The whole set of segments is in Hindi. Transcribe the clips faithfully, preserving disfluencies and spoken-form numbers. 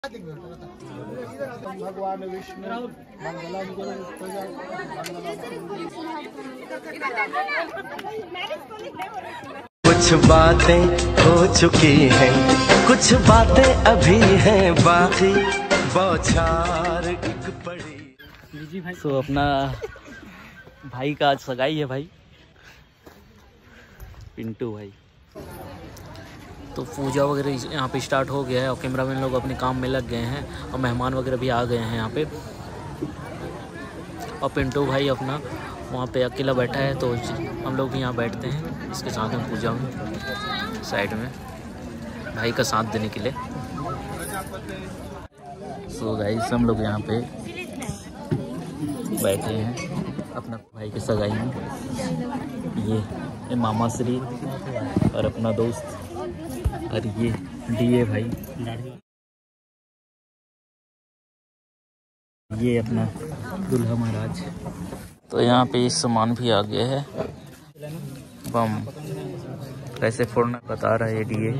भगवान विष्णु मंगलम गुरु कुछ बातें हो चुकी हैं, कुछ बातें अभी हैं बाकी, बौछार एक पड़ी। तो अपना भाई का आज सगाई है भाई, पिंटू भाई। तो पूजा वगैरह यहाँ पे स्टार्ट हो गया है और कैमरामैन लोग अपने काम में लग गए हैं और मेहमान वगैरह भी आ गए हैं यहाँ पे। और पिंटू भाई अपना वहाँ पे अकेला बैठा है, तो हम लोग भी यहाँ बैठते हैं इसके साथ में पूजा में, साइड में भाई का साथ देने के लिए। सो गाइस हम लोग यहाँ पे बैठे हैं अपना भाई के सगाई में। ये, ये मामा श्री और अपना दोस्त, और ये डीए भाई, ये अपना दुल्हा महाराज। तो यहाँ पे इस सामान भी आ गया है, बम कैसे फोड़ना बता रहा है डीए।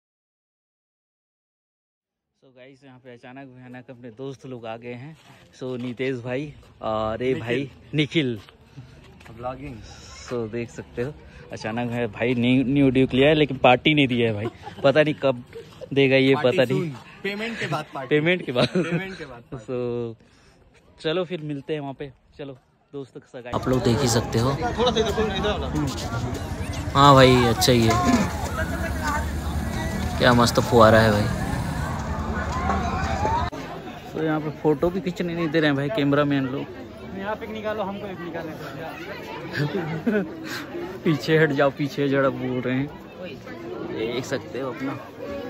सो गाइस यहाँ पे अचानक भयानक अपने दोस्त लोग आ गए हैं। सो नितेश भाई और ये भाई निखिल ब्लॉगिंग। सो देख सकते हो अचानक है भाई न्यू न्यू ड्यूक लिया है, लेकिन पार्टी नहीं दिया है भाई, पता नहीं कब देगा ये, पता नहीं पेमेंट के बाद पार्टी। पेमेंट के बाद पेमेंट के बाद सो चलो फिर मिलते हैं वहाँ पे। चलो दोस्त का सगाई आप लोग देख ही सकते हो। हाँ भाई अच्छा ही है, क्या मस्त फुहारा है भाई। तो यहाँ पे फोटो भी खींचने नहीं दे रहे हैं भाई कैमरा मैन लोग। यहाँ पे निकालो, हमको एक निकालने पीछे हट जाओ, पीछे जरा बोल रहे हैं, देख सकते हो अपना।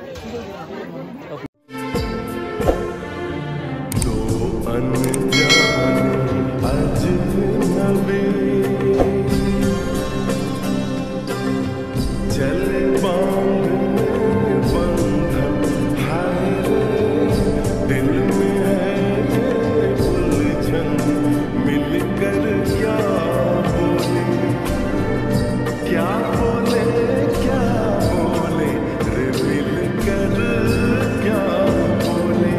दो अनजान अजनबी चले बांधने बंधन, हाय रे दिल में है उलझन, मिलकर क्या बोले क्या बोले क्या बोले रे, मिलकर क्या बोले।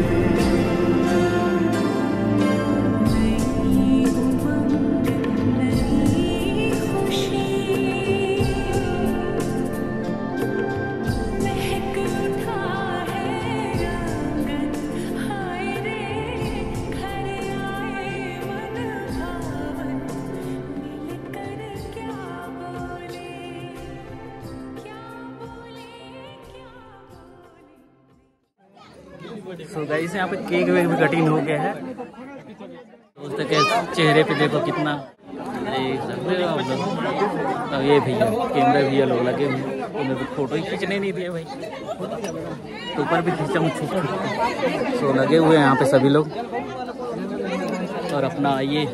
सो गाइस यहाँ पे केक वेक भी कटिंग हो गया है। दोस्त के चेहरे पे देखो कितना देख सकते हो आप लोग। अब ये भैया कैमरा भैया लोग लगे हुए, तो मेरे को फोटो ही खींचने नहीं दिए भाई, तो ऊपर भी खींचा हूँ छुप छुप। सो लगे हुए हैं यहाँ पे सभी लोग। और अपना ये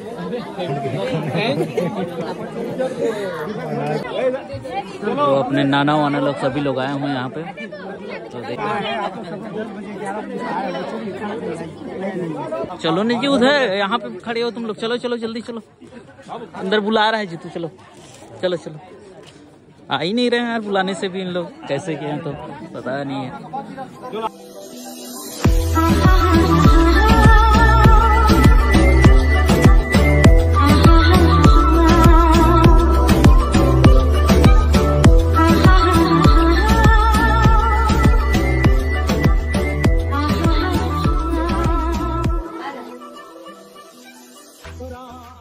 तो अपने नाना वाना लोग सभी लोग आए हुए हैं यहाँ पे। तो चलो नहीं जी, उधर यहाँ पे खड़े हो तुम लोग, चलो चलो जल्दी चलो, अंदर बुला रहा है जीतू, चलो चलो चलो। आ ही नहीं रहे हैं यार, बुलाने से भी इन लोग कैसे किए हैं तो पता नहीं है। पूरा